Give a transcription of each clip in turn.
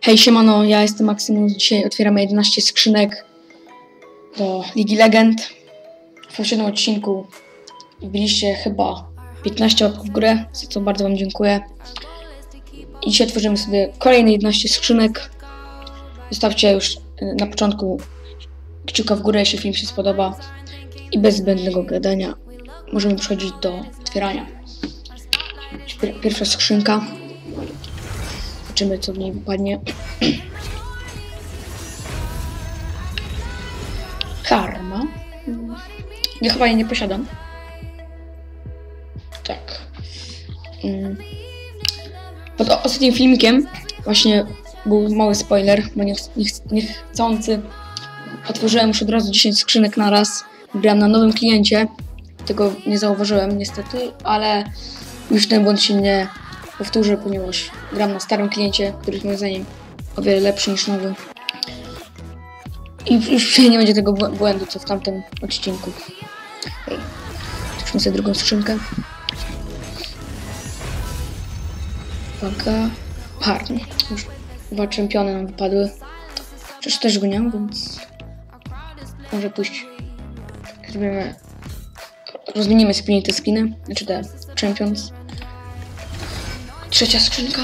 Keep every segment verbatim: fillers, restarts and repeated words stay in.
Hej, siemano, ja jestem Maksymus. Dzisiaj otwieramy jedenaście skrzynek do Ligi Legend. W poprzednim odcinku wbiliście chyba piętnaście łapków w górę, za co bardzo wam dziękuję. I dzisiaj tworzymy sobie kolejne jedenaście skrzynek. Zostawcie już na początku kciuka w górę, jeśli film się spodoba. I bez zbędnego gadania możemy przechodzić do otwierania. Pierwsza skrzynka. Zobaczymy, co w niej wypadnie. Karma. Ja chyba jej nie posiadam. Tak. Pod ostatnim filmikiem właśnie był mały spoiler, bo niechcący otworzyłem już od razu dziesięć skrzynek na raz. Grałem na nowym kliencie. Tego nie zauważyłem niestety, ale już ten błąd się nie powtórzę, ponieważ gram na starym kliencie, który jest moim zdaniem o wiele lepszy niż nowy. I już nie będzie tego błędu, co w tamtym odcinku. Okay. Otwórzmy sobie drugą skrzynkę. Uwaga. Harn. Już dwa czempiony nam wypadły. Przecież też go nie mam, więc może pójść. Zrobimy. Rozwiniemy sobie te skiny, znaczy te champions. Trzecia skrzynka.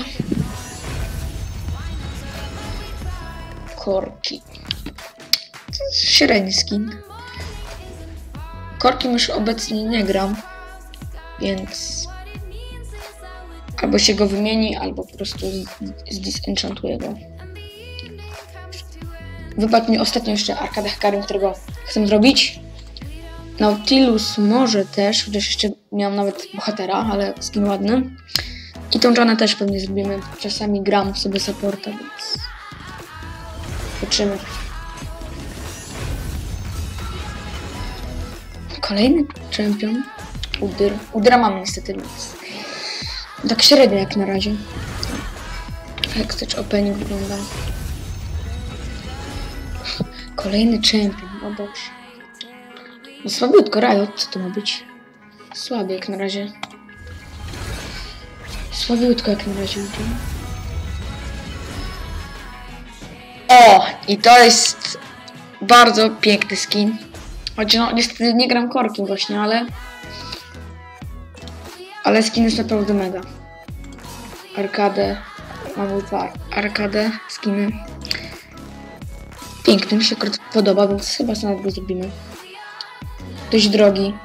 Korki. To jest średni skin. Korki już obecnie nie gram, więc albo się go wymieni, albo po prostu zdisenchantuje go. Wypadł mi ostatnio jeszcze Arkada Hikarim, którego chcę zrobić. Nautilus może też, chociaż jeszcze miałam nawet bohatera, ale skin ładny. I tą Janę też pewnie zrobimy. Czasami gram sobie supporta, więc zobaczymy. Kolejny champion. Udyr. Udyra mamy niestety, więc tak średnio jak na razie. Jak też opening wygląda. Kolejny champion, o Boże. No słabiutko, Riot, co to ma być? Słaby jak na razie. Słabiutko jak na razie. O! I to jest bardzo piękny skin. Choć no niestety nie gram korkiem właśnie, ale ale skin jest naprawdę mega. Arkadę. Mamy dwa arkadę skiny. Piękny, mi się akurat podoba, więc chyba sobie nawet go zrobimy. Dość drogi.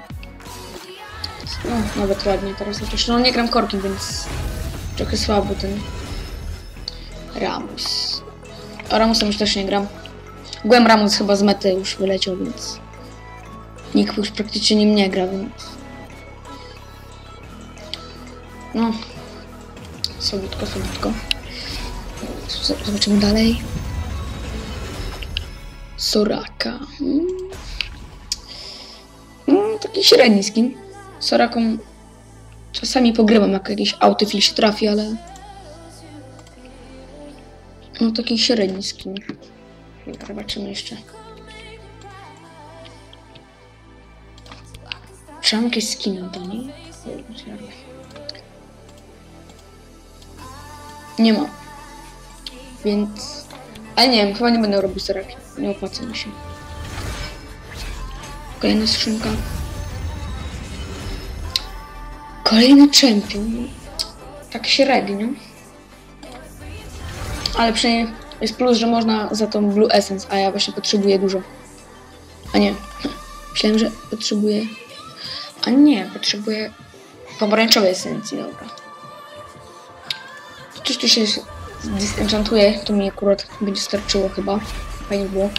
No, nawet ładnie teraz chociaż. No nie gram korkiem, więc trochę słabo ten Ramus. A Ramusem już też nie gram. Byłem Ramus chyba z mety już wyleciał, więc nikt już praktycznie nim nie gra, więc no słabutko, słabutko. Zobaczymy dalej. Soraka. Hmm. No, taki średni skin. Soraką czasami pogrywam, jak jakiś autofil się trafi, ale no taki średni skin. Zobaczymy jeszcze. Czy mam jakieś skiny do niej? Nie ma. Więc ale nie wiem, chyba nie będę robił Soraki. Nie opłaca mi się. Kolejna skrzynka. Kolejny champion. Tak średnio. Ale przynajmniej jest plus, że można za tą Blue Essence, a ja właśnie potrzebuję dużo. A nie. Myślałem, że potrzebuję. A nie, potrzebuję pomarańczowej esencji, dobra. Coś tu się disenchantuje, to mi akurat będzie starczyło chyba. Fajnie było.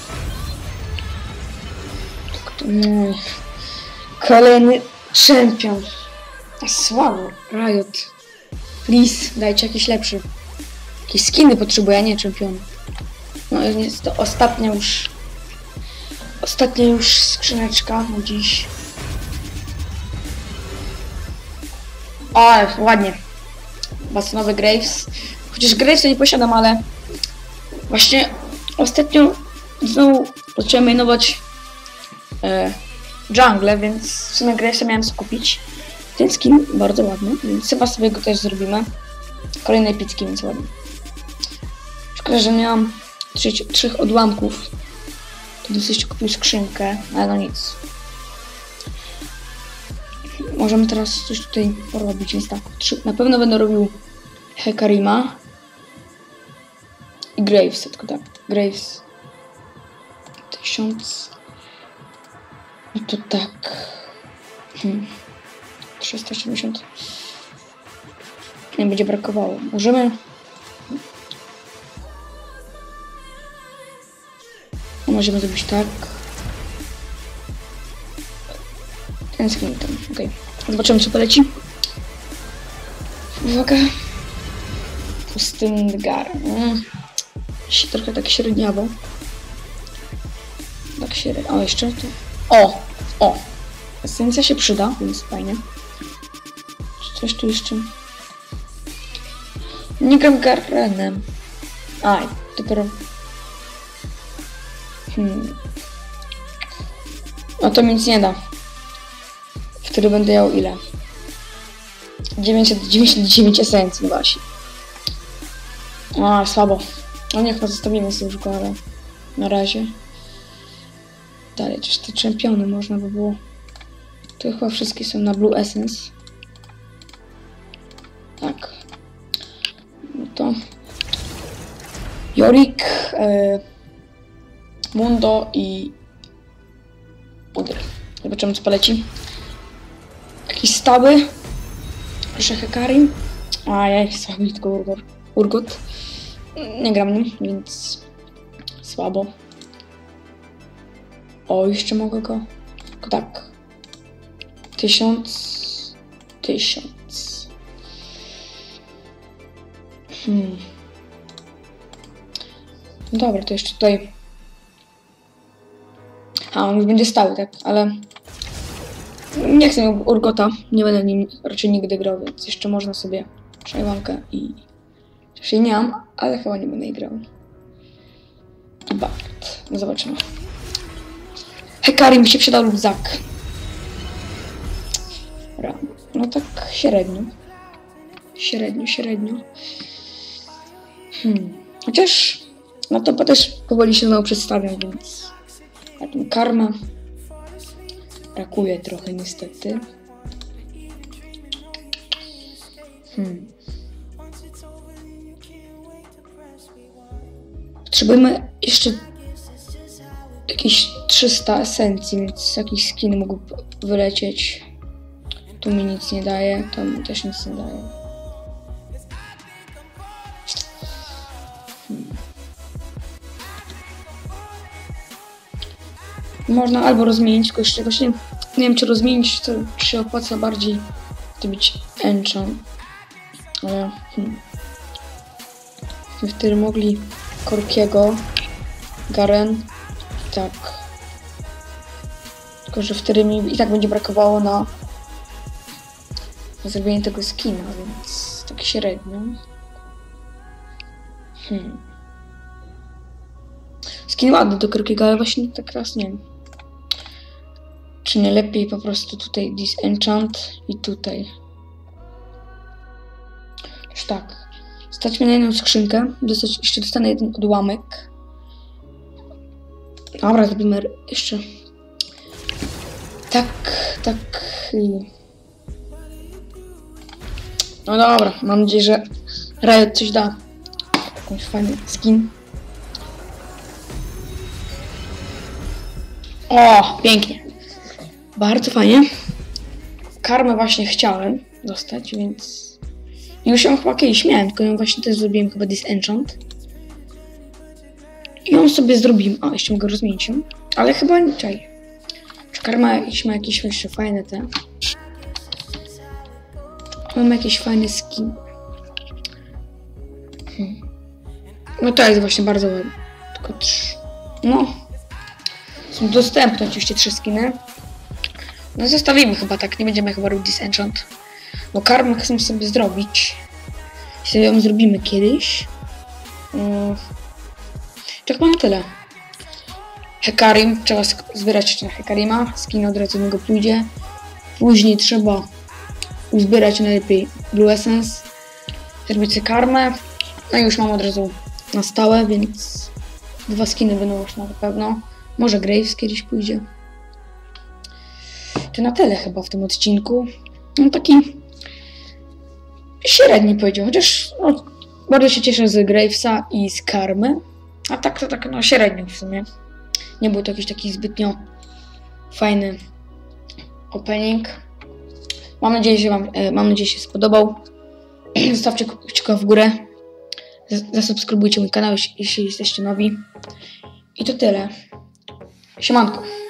No. Kolejny champion. Słabo. Riot. Please, dajcie jakiś lepszy. Jakieś skiny potrzebuję, a nie czempiony. No jest to ostatnia już. Ostatnia już skrzyneczka na dziś. O, ładnie. Bastonowy Graves. Chociaż Gravesa nie posiadam, ale właśnie ostatnio znowu zacząłem mainować e, jungle, więc w sumie Gravesa miałem skupić. Ten skin bardzo ładny, więc chyba sobie go też zrobimy. Kolejny epicki, więc ładny. Szkoda, że nie mam trzech, trzech odłamków. To dosyć kupił skrzynkę, ale no nic. Możemy teraz coś tutaj porobić, więc tak. Trzy, na pewno będę robił Hekarima i Graves, tylko tak. Graves. Tysiąc. No to tak. Hmm. trzysta siedemdziesiąt. Nie będzie brakowało. Możemy. No możemy zrobić tak. Ten skin tam, okej. Okay. Zobaczymy, co poleci. Uwaga. Pustynny gar. Mm. Trochę tak średniawo. Tak średnio. O, jeszcze to. O! O! Esencja się przyda, więc fajnie. Czy coś tu jeszcze? Nie gram Garenem. Aj, dopiero. Hmm. No to mi nic nie da. Wtedy będę miał ile? dziewięćset dziewięćdziesiąt dziewięć esencji, no właśnie. A, słabo. No niech pozostawimy sobie już go, ale na razie. Dalej, też te czempiony można by było. To chyba wszystkie są na Blue Essence. Tak. No to Yorick, e, Mundo i Udr. Zobaczymy, co poleci. Jakiś stały. Proszę Hekarim. A ja słaby, tylko Urgot. Urgot. Nie gram nim, więc słabo. O, jeszcze mogę go. Tylko tak. Tysiąc. Tysiąc. Hmm. Dobra, to jeszcze tutaj. A, on już będzie stały, tak, ale nie chcę miał Urgota, nie będę nim raczej nigdy grał, więc jeszcze można sobie przejmankę i raczej nie mam, ale chyba nie będę jej grał. I Bart. No zobaczymy. Hekarim mi się przydał lub Zak. No tak średnio. Średnio, średnio. Hmm. Chociaż no to też powoli się znowu przedstawiam, więc na tym karma brakuje trochę niestety. Hmm. Potrzebujemy jeszcze jakieś trzysta esencji, więc jakiś skin mógł wylecieć. Tu mi nic nie daje, tam też nic nie daje. Hmm. Można albo rozmienić, tylko jeszcze właśnie nie wiem, czy rozmienić, to czy się opłaca bardziej to być enchant. Ale hmm. Wtedy mogli Korkiego, Garen, tak. Tylko że wtedy mi i tak będzie brakowało na, na zrobienie tego skina, więc tak średnio. Hmm. Skin ładny do Korkiego, ale właśnie tak raz nie wiem. Czy nie lepiej po prostu tutaj disenchant i tutaj. Już tak. Stać mi na jedną skrzynkę. Dostać, jeszcze dostanę jeden odłamek. Dobra, zrobimy jeszcze. Tak, tak. No dobra, mam nadzieję, że Riot coś da. Jakąś fajny skin. O, pięknie. Bardzo fajnie. Karmę właśnie chciałem dostać, więc już ją chyba kiedyś miałem, tylko ją właśnie też zrobiłem chyba disenchant. I ją sobie zrobiłem. A, jeszcze mogę rozmienić ją. Ale chyba nie czaj. Czy karma ma jakieś jeszcze fajne te? Mam jakieś fajne skin. Hmm. No to jest właśnie bardzo ładne. Tylko trzy. No. Są dostępne oczywiście trzy skiny. No zostawimy chyba tak, nie będziemy chyba robić disenchant. Bo karmę chcę sobie zrobić. Jeśli ją zrobimy kiedyś. Um, tak mam tyle. Hekarim, trzeba zbierać jeszcze na Hekarima. Skin od razu niego pójdzie. Później trzeba uzbierać najlepiej Blue Essence. Zrobić sobie karmę. No i już mam od razu na stałe, więc dwa skiny będą już na pewno. Może Graves kiedyś pójdzie. To na tyle chyba w tym odcinku. No taki średni powiedział, chociaż no, bardzo się cieszę z Gravesa i z Karmy. A tak to tak no średnio w sumie. Nie był to jakiś taki zbytnio fajny opening. Mam nadzieję, że wam, mam nadzieję, że się spodobał. Zostawcie kciuka w górę. Zasubskrybujcie mój kanał, jeśli jesteście nowi. I to tyle. Siemanko.